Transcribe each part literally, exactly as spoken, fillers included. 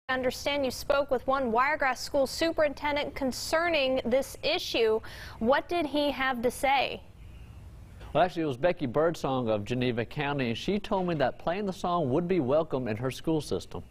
I understand you spoke with one Wiregrass school superintendent concerning this issue. What did he have to say? Well, actually, it was Becky Birdsong of Geneva County, and she told me that playing the song would be welcome in her school system.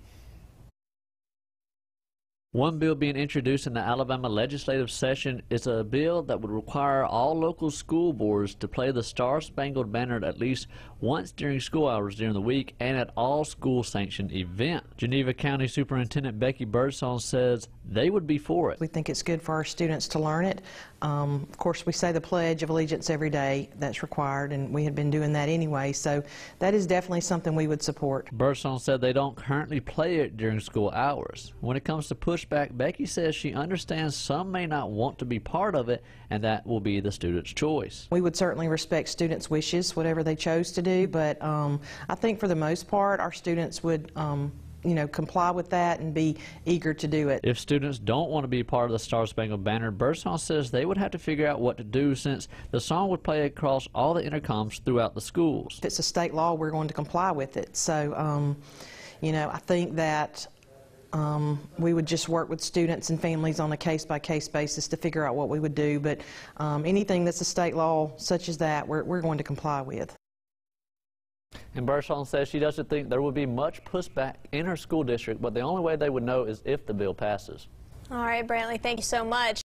One bill being introduced in the Alabama legislative session is a bill that would require all local school boards to play the Star-Spangled Banner at least once during school hours during the week and at all school-sanctioned events. Geneva County Superintendent Becky Birdsong says they would be for it. We think it's good for our students to learn it. Um, of course, we say the Pledge of Allegiance every day. That's required, and we had been doing that anyway, so that is definitely something we would support. Birdsong said they don't currently play it during school hours. When it comes to pushback, Becky says she understands some may not want to be part of it, and that will be the student's choice. We would certainly respect students' wishes, whatever they chose to do, but um, I think for the most part, our students would um, you know, comply with that and be eager to do it. If students don't want to be part of the Star-Spangled Banner, Birdsong says they would have to figure out what to do since the song would play across all the intercoms throughout the schools. If it's a state law, we're going to comply with it. So, um, you know, I think that um, we would just work with students and families on a case-by-case basis to figure out what we would do. But um, anything that's a state law such as that, we're, we're going to comply with. And Birdsong says she doesn't think there would be much pushback in her school district, but the only way they would know is if the bill passes. All right, Brantley, thank you so much.